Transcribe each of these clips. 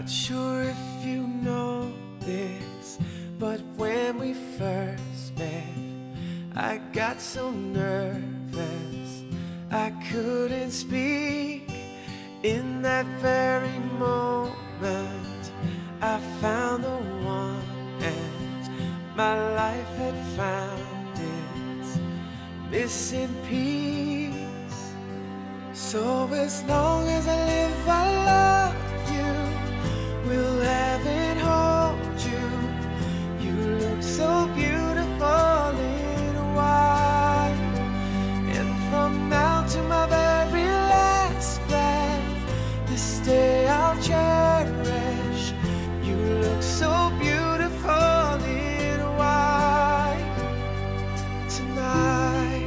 Sure if you know this, but when we first met, I got so nervous I couldn't speak. In that very moment I found the one, and my life had found its missing piece. So as long as I live, I love you, will have and hold you. You look so beautiful in white, and from now to my very last breath, this day I'll cherish. You look so beautiful in white tonight.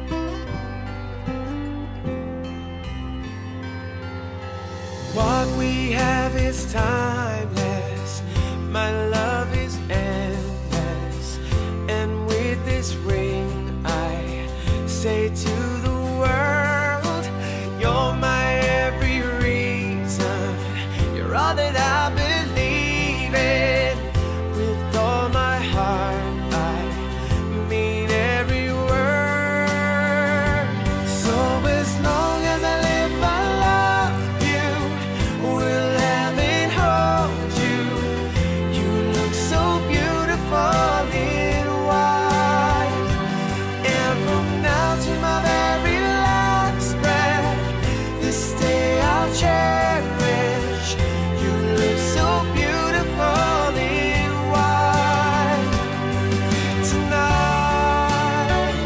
What we have is timeless, my love is endless, and with this ring I say to the world, you're my every reason, you're all that I believe in. With all my heart I mean every word. So as long as I live, I love you, will have and hold you. You look so beautiful in white, and from now to my very last breath, this day I'll cherish. You look so beautiful in white tonight.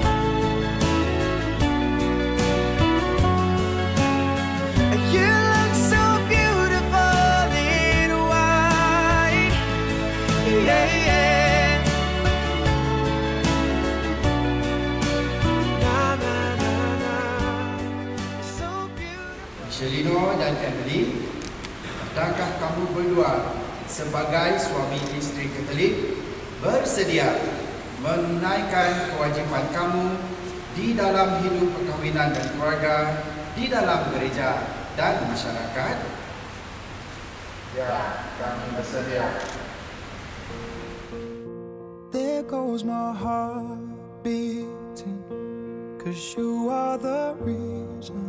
You look so beautiful in white, yeah, yeah. Na, na, na, na. So beautiful. Shelino dan Emily, adakah kamu berdua sebagai suami isteri Katolik bersedia menunaikan kewajipan kamu di dalam hidup perkahwinan dan keluarga, di dalam gereja dan masyarakat? Ya, kami bersedia. There goes my heart beating, 'cause you are the reason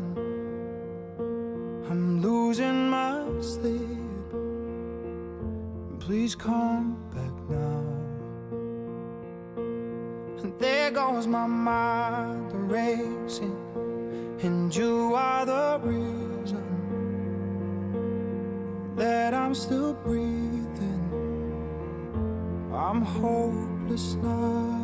I'm losing my sleep. Please come back now. And there goes my mind racing, and you are the reason that I'm still breathing. I'm hopeless now.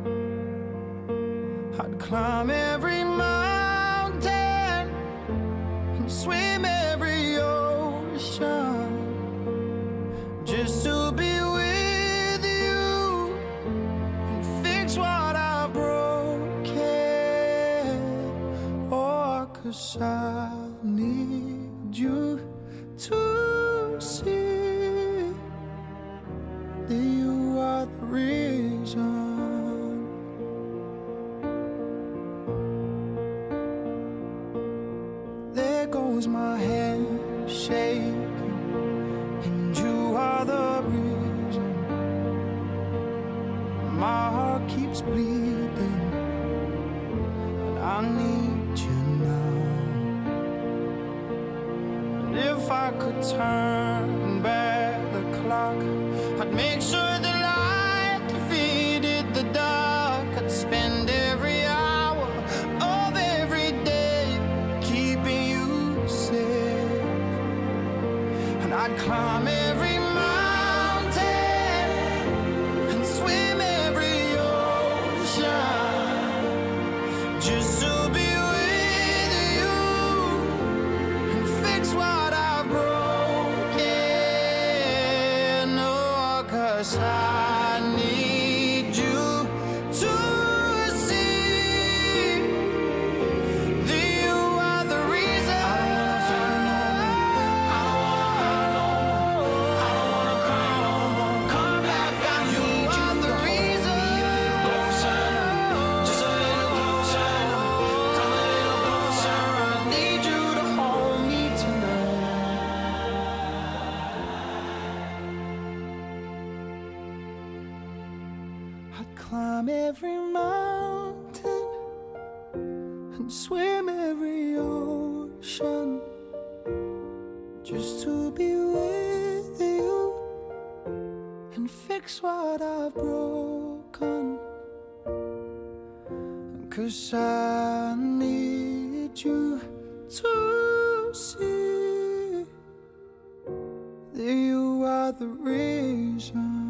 I'd climb every mountain and swim every ocean just to be with you and fix what I've broken. Oh, 'cause I need you to see that you are the reason. There goes my hand shaking, and you are the reason. My heart keeps bleeding, and I need you now. And if I could turn back the clock, I'd make sure the light defeated the dark. I'd spend every hour of every day keeping you safe, and I'd climb every mountain and swim every ocean just to be with you and fix what I've broken. Oh, 'cause I need you to see that you are the reason. I don't wanna fight no more. I don't wanna cry no more. Come back, I need you to hold me closer, just a little closer. Come a little closer. I need you to hold me tonight. climb every mountain and swim every ocean just to be with you and fix what I've broken. 'Cause I need you to see that you are the reason